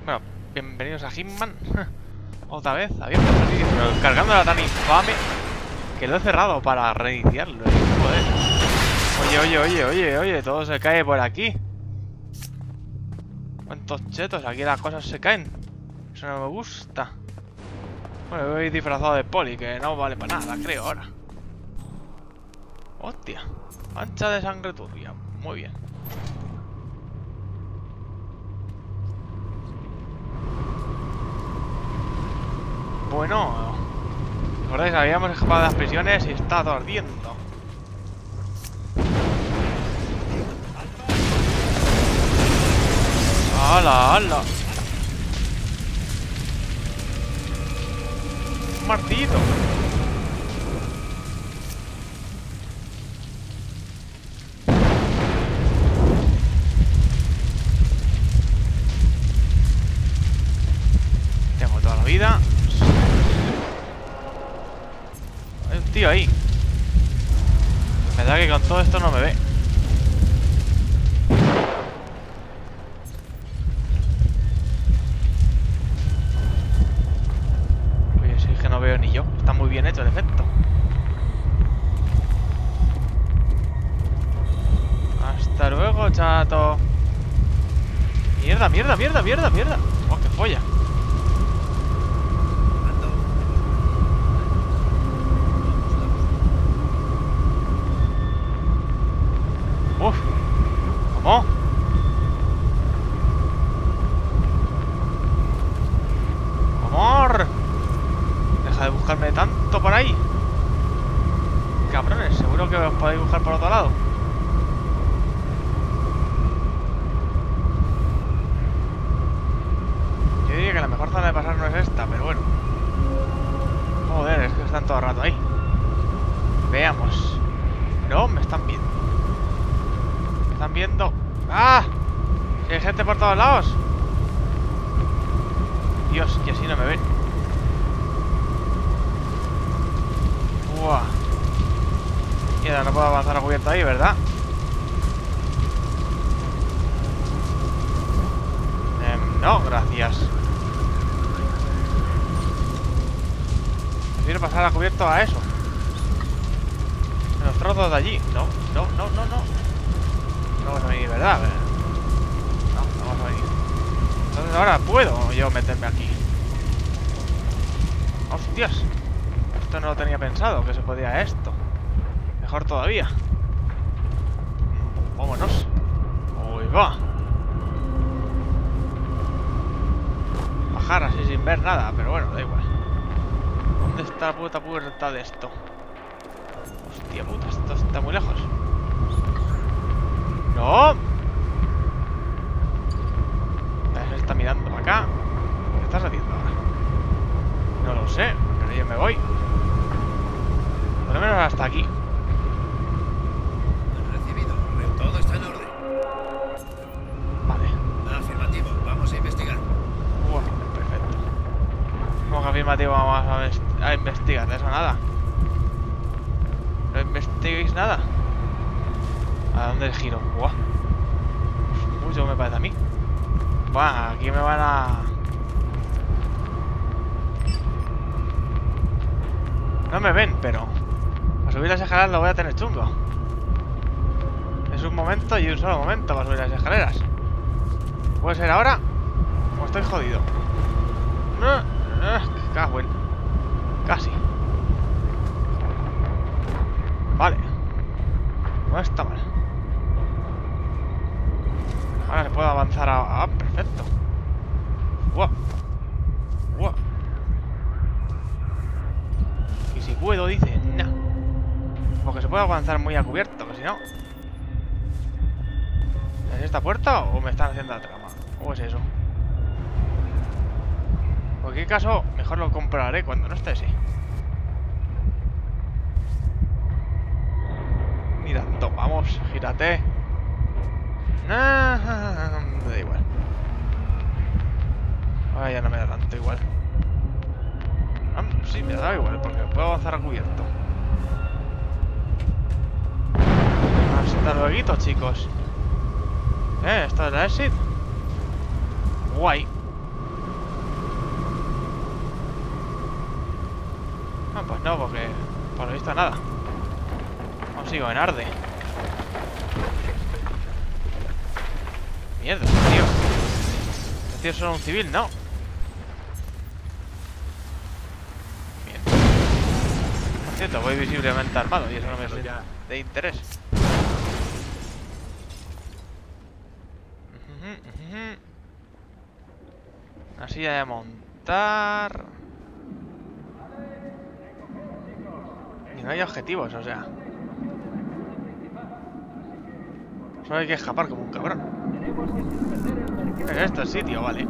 Bueno, bienvenidos a Hitman. Otra vez, abierto el vídeo, pero cargándola tan infame que lo he cerrado para reiniciarlo. Joder. Oye, todo se cae por aquí. ¿Cuántos chetos? Aquí las cosas se caen. Eso no me gusta. Bueno, voy disfrazado de poli, que no vale para nada, creo, ahora. Hostia. Mancha de sangre turbia. Muy bien. Bueno, ¿recordáis? Habíamos escapado de las prisiones y está todo ardiendo. ¡Hala, hala! ¡Un martillito! Tengo toda la vida. Hay un tío ahí. Me da que con todo esto no me ve. Oye, sí que no veo ni yo. Está muy bien hecho el efecto. Hasta luego, chato. Mierda. Oh, qué folla. Uf. ¿Cómo? ¡Amor! Deja de buscarme tanto por ahí. Cabrones, seguro que os podéis buscar por otro lado. Yo diría que la mejor zona de pasar no es esta, pero bueno. Joder, es que están todo el rato ahí. Veamos. No, me están viendo. ¿Están viendo? ¡Ah! Si hay gente por todos lados. Dios, que así no me ven. ¡Buah! Mira, no puedo avanzar a cubierto ahí, ¿verdad? No, gracias. Prefiero pasar a cubierto a eso. En los trozos de allí. No. No vas a venir, ¿verdad? No vas a venir. Entonces ahora puedo yo meterme aquí. ¡Hostias! Esto no lo tenía pensado, que se podía esto. Mejor todavía. Vámonos. Uy, va. Bajar así sin ver nada, pero bueno, da igual. ¿Dónde está la puta puerta de esto? Hostia puta, esto está muy lejos. ¡No! Se está mirando para acá. ¿Qué estás haciendo ahora? No lo sé, pero yo me voy. Por lo menos hasta aquí. Recibido. Todo está en orden. Vale. Afirmativo. Vamos a investigar. Bueno, perfecto. ¿Cómo que afirmativo vamos a investigar? De eso nada. No investiguéis nada. ¿A dónde el giro? Buah. Mucho me parece a mí. Buah, aquí me van a... No me ven, pero... Para subir las escaleras lo voy a tener chungo. Es un momento y un solo momento para subir las escaleras. ¿Puede ser ahora? ¿O estoy jodido? Cago en... Casi. Vale. No está mal. Ahora se puede avanzar a... Ah, perfecto. ¡Wow! Y si puedo, dice... No. Porque se puede avanzar muy a cubierto, que si no... ¿Es esta puerta o me están haciendo la trama? ¿O es eso? En cualquier caso, mejor lo compraré cuando no esté ese. Mirando, vamos, gírate. Me da igual. Ahora ya no me da tanto igual. Sí, me da igual, porque puedo avanzar a cubierto. Hasta luego, chicos. Esto es la exit. Guay. Ah, pues no, porque por lo visto nada. Aún sigo en arde. Mierda, tío. Este tío es solo un civil, ¿no? Bien. Por cierto, voy visiblemente armado y eso no me es de interés. Una silla de montar. Y no hay objetivos, o sea. Solo hay que escapar como un cabrón. Esto es sitio, vale.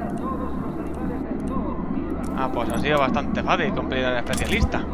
Ah, pues ha sido bastante fácil cumplir al especialista.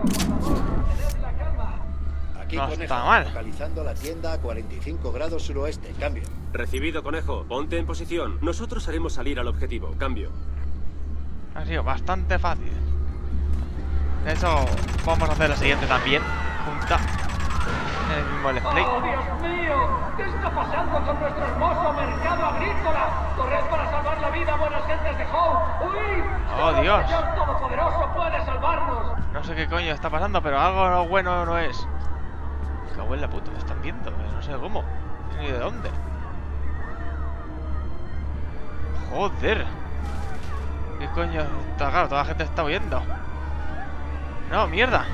Aquí No Conejo, está mal. localizando la tienda a 45 grados suroeste. Cambio. Recibido, Conejo. Ponte en posición. Nosotros haremos salir al objetivo. Cambio. Ha sido bastante fácil. De hecho, vamos a hacer la siguiente también. Junta. En el mismo let's play. ¡Oh, Dios mío! ¿Qué está pasando con nuestro hermoso mercado agrícola? ¡Corred para salvar la vida, buenas gentes de Hope! ¡Huid! ¡Oh, Dios! ¡El Señor Todopoderoso puede salvarnos! No sé qué coño está pasando, pero algo bueno no es. Me cago en la puta, me están viendo, no sé cómo. Ni de dónde. Joder. ¿Qué coño está? Claro, toda la gente está huyendo. No, mierda.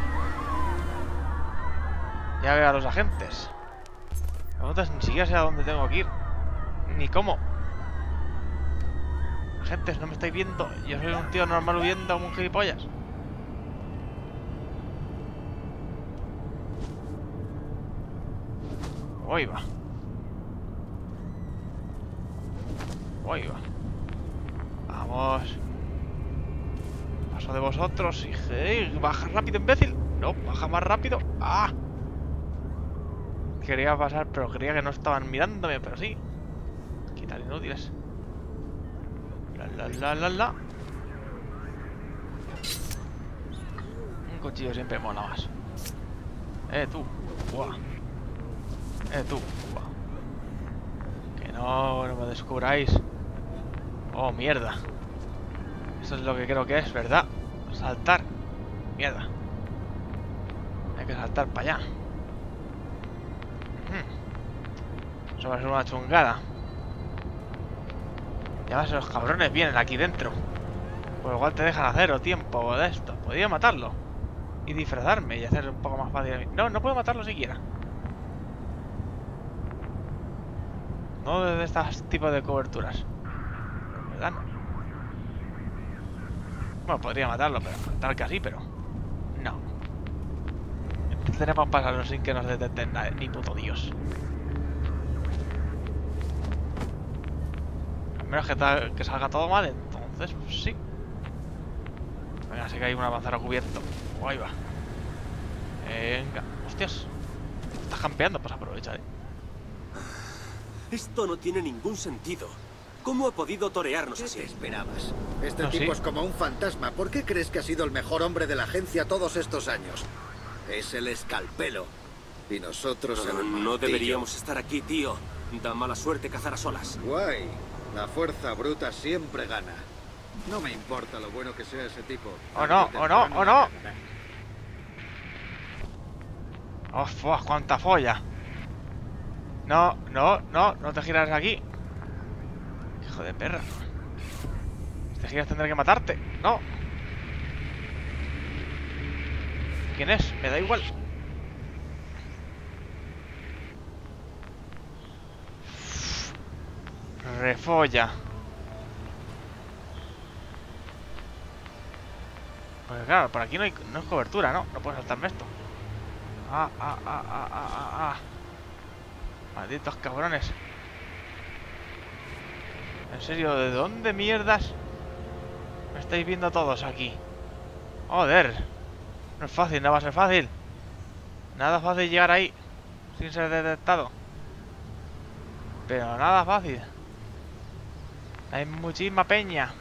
Ya veo a los agentes. La pregunta es ni siquiera sé a dónde tengo que ir. Ni cómo. Agentes, no me estáis viendo. Yo soy un tío normal huyendo como un gilipollas. Ahí va. Ahí va. Vamos. Paso de vosotros. Baja rápido, imbécil. No, baja más rápido. ¡Ah! Quería pasar, pero creía que no estaban mirándome, pero sí. Quitar inútiles. La. Un cuchillo siempre mola más. Tú. Buah. Tú. Buah. Que no me descubráis. Oh, mierda. Eso es lo que creo que es, ¿verdad? Saltar. Mierda. Hay que saltar para allá. Eso va a ser una chungada. Ya vas, los cabrones vienen aquí dentro. Pues igual te dejan hacer o tiempo de esto. Podría matarlo y disfrazarme y hacer un poco más fácil. No, no puedo matarlo siquiera. No desde estos tipos de coberturas. ¿Verdad? No. Bueno, podría matarlo, pero tal que así, pero no. Tenemos que pasarlo sin que nos detecten ni puto Dios. A menos que salga todo mal, entonces pues sí. Venga, sí que hay un avanzado cubierto. Ahí va. Venga. Hostias. Estás campeando, pues aprovecha, Esto no tiene ningún sentido. ¿Cómo ha podido torearnos ¿Qué así? te esperabas? Este No, tipo sí. es como un fantasma. ¿Por qué crees que ha sido el mejor hombre de la agencia todos estos años? Es el escalpelo. Y nosotros el No martillo. deberíamos estar aquí, tío. Da mala suerte cazar a solas. Guay. La fuerza bruta siempre gana. No me importa lo bueno que sea ese tipo. ¡Oh no! ¡Oh no! ¡Oh no! ¡Oh, fuah! ¡Cuánta folla! No te giras aquí. Hijo de perra. Si te giras tendré que matarte. No. ¿Quién es? Me da igual. Refolla. Pues claro, por aquí no hay cobertura, ¿no? No puedo saltarme esto. Malditos cabrones. En serio, ¿de dónde mierdas me estáis viendo todos aquí? Joder. No es fácil, no va a ser fácil. Nada fácil llegar ahí sin ser detectado. Pero nada fácil. Hay muchísima peña.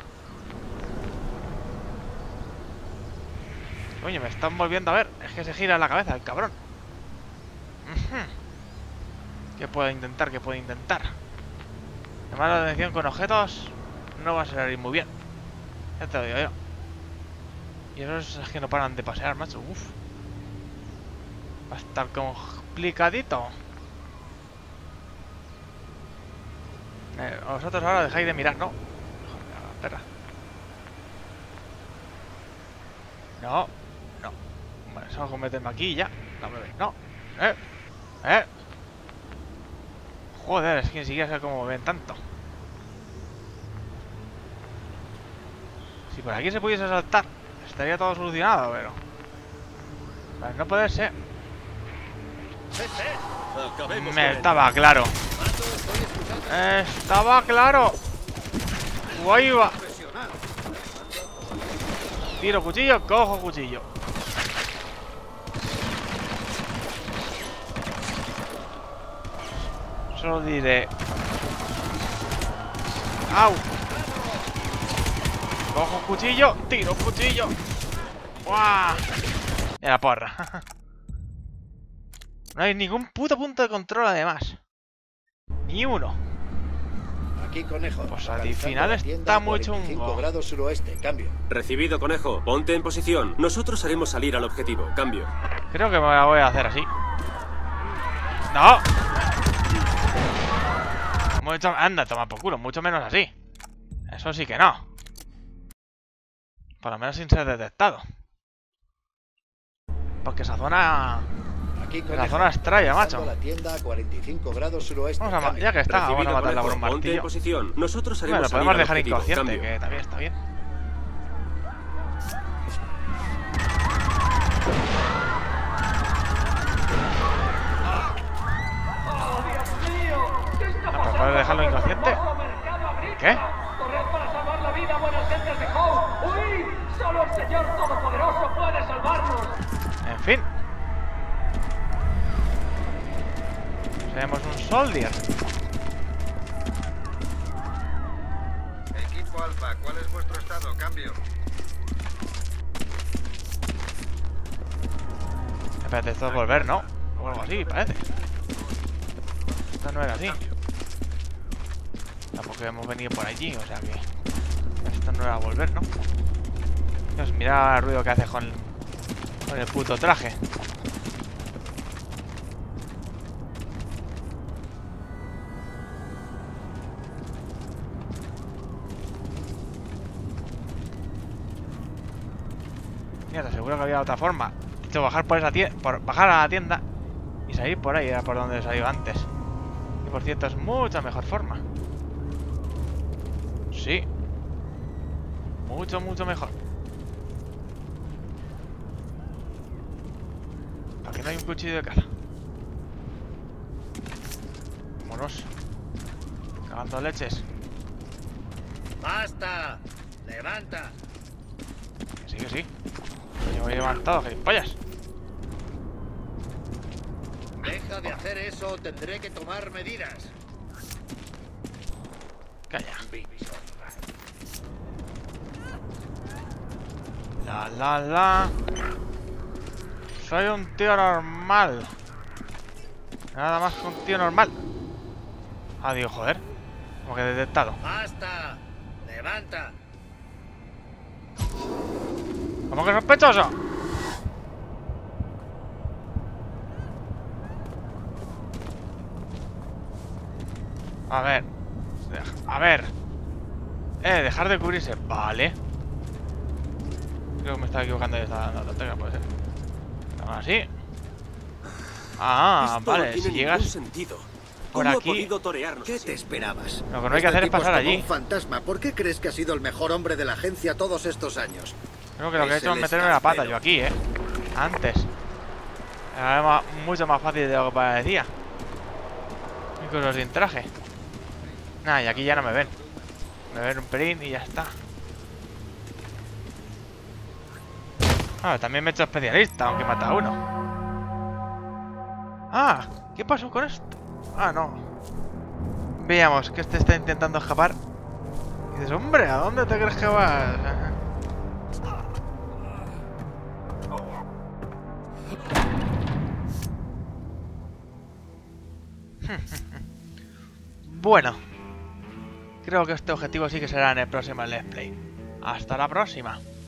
Coño, me están volviendo a ver. Es que se gira la cabeza el cabrón. ¿Qué puedo intentar? ¿Qué puedo intentar? Llamar la atención con objetos no va a salir muy bien. Ya te lo digo yo. Y esos es que no paran de pasear, macho. Uf. Va a estar complicadito. Vosotros ahora dejáis de mirar, ¿no? Espera. No. No. Bueno, solo con meterme aquí y ya. No me veis. No. Joder, es que ni siquiera sé cómo me ven tanto. Si por aquí se pudiese saltar, estaría todo solucionado, pero... Pues no puede ser. Me estaba claro. Estaba claro. Guay va. Tiro cuchillo, cojo cuchillo. Solo diré... ¡Au! Cojo cuchillo, tiro cuchillo. ¡Guau! Y a la porra. No hay ningún puto punto de control además. Ni uno. Aquí, Conejo. Pues al final está muy chungo. 45 grados suroeste, cambio. Recibido, Conejo. Ponte en posición. Nosotros haremos salir al objetivo. Cambio. Creo que me la voy a hacer así. ¡No! Mucho... Anda, toma por culo. Mucho menos así. Eso sí que no. Por lo menos sin ser detectado. Porque esa zona... Aquí, Conejo, la zona estrella, macho. La tienda a 45 grados suroeste. Vamos a ya que está, vamos a matarla por un Ponte en martillo. posición. Nosotros haremos Bueno, salir podemos al dejar objetivo. inconsciente, Cambio. que también está bien. ¡Oh, Dios mío! ¿Qué está No, pero pasando ¿puedes dejarlo con nuestro inconsciente? hermoso mercado agrícola? ¿Qué? ¡Corred para salvar la vida a buenas gentes de Hope! ¡Uy! ¡Solo el Señor Todopoderoso puede salvarnos! En fin. Seremos un soldier. Equipo Alfa, ¿cuál es vuestro estado? Cambio. Espérate, esto es volver, ¿no? O algo así, parece. Esto no era así. Tampoco hemos venido por allí, o sea que... Esto no era volver, ¿no? Dios, mira el ruido que hace con el puto traje. Mira, te aseguro que había otra forma. De hecho, bajar por esa tienda, bajar a la tienda y salir por ahí, era por donde he salido antes. Y por cierto, es mucha mejor forma. Sí. Mucho, mucho mejor. Aquí no hay un cuchillo de caza. Vámonos. Cagando leches. ¡Basta! ¡Levanta! Que sí, que sí. Yo he levantado, gilipollas. Deja de hacer eso, tendré que tomar medidas. Calla. La. Soy un tío normal. Nada más que un tío normal. Adiós, joder. Como que detectado. ¡Basta! ¡Levanta! ¿Cómo que sospechoso? A ver. A ver. Dejar de cubrirse. Vale. Creo que me estaba equivocando de esta tontería, puede ser. Ahora sí. Ah, Esto vale. no tiene Si ningún llegas sentido. por ¿Cómo ha aquí... podido torearnos ¿Qué así? te esperabas? Lo que no hay que hacer es Este tipo pasar como allí. un fantasma. ¿Por qué crees que ha sido el mejor hombre de la agencia todos estos años? Creo que lo que he Es hecho es el meterme la pata escarpelo. yo aquí, Antes. Era mucho más fácil de lo que parecía. Incluso sin traje. Nah, y aquí ya no me ven. Me ven un pelín y ya está. Ah, también me he hecho especialista, aunque mata a uno. Ah, ¿qué pasó con esto? Ah, no. Veamos, que este está intentando escapar. Y dices, hombre, ¿a dónde te crees que vas? Bueno, creo que este objetivo sí que será en el próximo Let's Play. Hasta la próxima.